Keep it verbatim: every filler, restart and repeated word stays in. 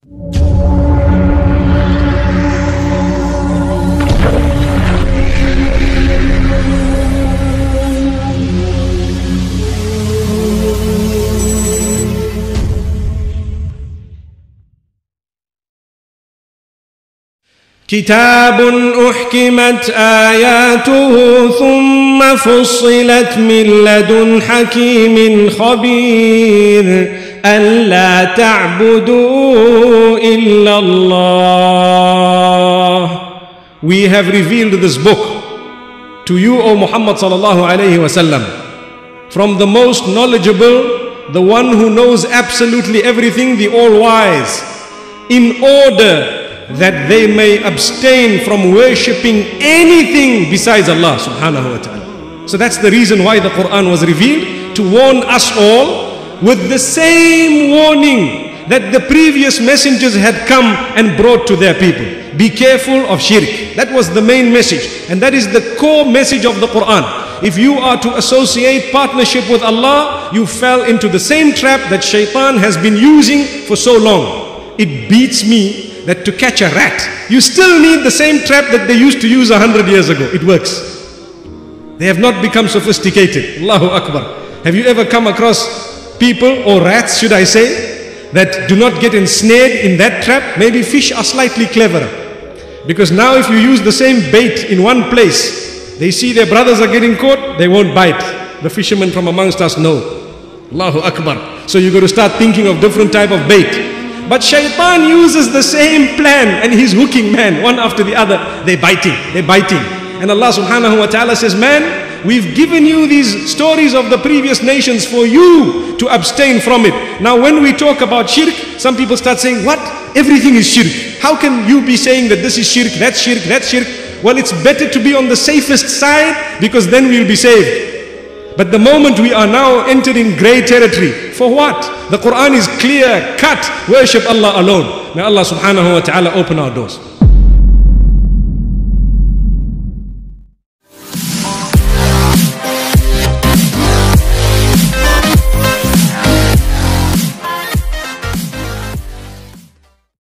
كتاب أحكمت آياته ثم فصلت من لدن حكيم خبير ألا تعبدوا إلا الله. We have revealed this book to you, O Muhammad sallallahu alayhi wa sallam, from the most knowledgeable, the one who knows absolutely everything, the all-wise, in order that they may abstain from worshipping anything besides Allah subhanahu wa ta'ala. So that's the reason why the Quran was revealed, to warn us all with the same warning that the previous messengers had come and brought to their people. Be careful of shirk. That was the main message, and that is the core message of the Quran. If you are to associate partnership with Allah, you fell into the same trap that shaitan has been using for so long. It beats me that to catch a rat, you still need the same trap that they used to use a hundred years ago. It works. They have not become sophisticated. Allahu Akbar. Have you ever come across people, or rats should I say, that do not get ensnared in that trap? Maybe fish are slightly cleverer. Because now if you use the same bait in one place, they see their brothers are getting caught, they won't bite. The fishermen from amongst us know. Allahu Akbar. So you got to start thinking of different type of bait. But shaitan uses the same plan, and he's hooking man one after the other. They're biting, they're biting. And Allah subhanahu wa ta'ala says, man, we've given you these stories of the previous nations for you to abstain from it. Now when we talk about shirk, some people start saying, what? Everything is shirk. How can you be saying that this is shirk, that's shirk, that's shirk? Well, it's better to be on the safest side, because then we'll be saved. But the moment we are now entering grey territory, for what? The Quran is clear cut. Worship Allah alone. May Allah subhanahu wa ta'ala open our doors.